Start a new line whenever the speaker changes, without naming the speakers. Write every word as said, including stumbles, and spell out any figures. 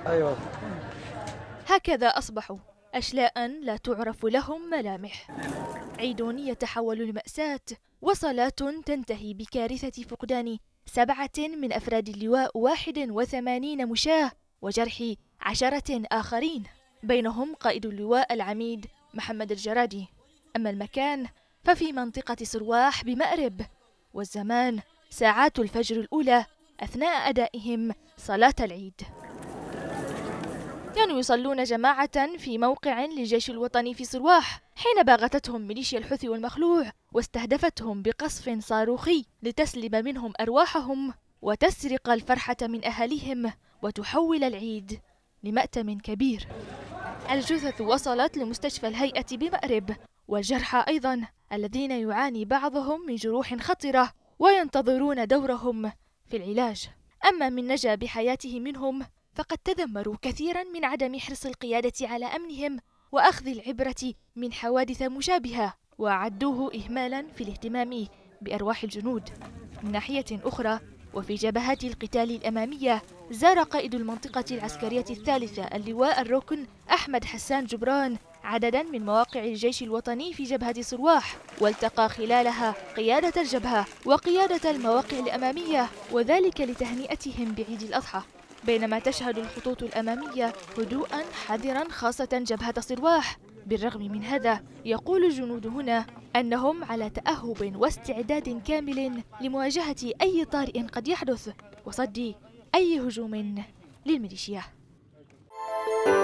أيوة.
هكذا أصبحوا أشلاء لا تعرف لهم ملامح، عيد يتحول لمأساة، وصلات تنتهي بكارثة فقدان سبعة من أفراد اللواء واحد وثمانين مشاة وجرح عشرة آخرين، بينهم قائد اللواء العميد محمد الجرادي. أما المكان ففي منطقة صرواح بمأرب، والزمان ساعات الفجر الأولى أثناء أدائهم صلاة العيد. كانوا يصلون جماعة في موقع للجيش الوطني في صرواح حين باغتتهم ميليشيا الحوثي والمخلوع واستهدفتهم بقصف صاروخي لتسلب منهم أرواحهم وتسرق الفرحة من أهاليهم وتحول العيد لمأتم كبير. الجثث وصلت لمستشفى الهيئة بمأرب، والجرحى أيضا الذين يعاني بعضهم من جروح خطرة وينتظرون دورهم في العلاج. أما من نجا بحياته منهم فقد تذمروا كثيرا من عدم حرص القيادة على أمنهم وأخذ العبرة من حوادث مشابهة، وعدوه إهمالا في الاهتمام بأرواح الجنود. من ناحية أخرى وفي جبهات القتال الأمامية، زار قائد المنطقة العسكرية الثالثة اللواء الركن أحمد حسان جبران عددا من مواقع الجيش الوطني في جبهة صرواح، والتقى خلالها قيادة الجبهة وقيادة المواقع الأمامية، وذلك لتهنئتهم بعيد الأضحى. بينما تشهد الخطوط الأمامية هدوءا حذرا خاصة جبهة صرواح. بالرغم من هذا يقول الجنود هنا أنهم على تأهب واستعداد كامل لمواجهة أي طارئ قد يحدث وصد أي هجوم للميليشيا.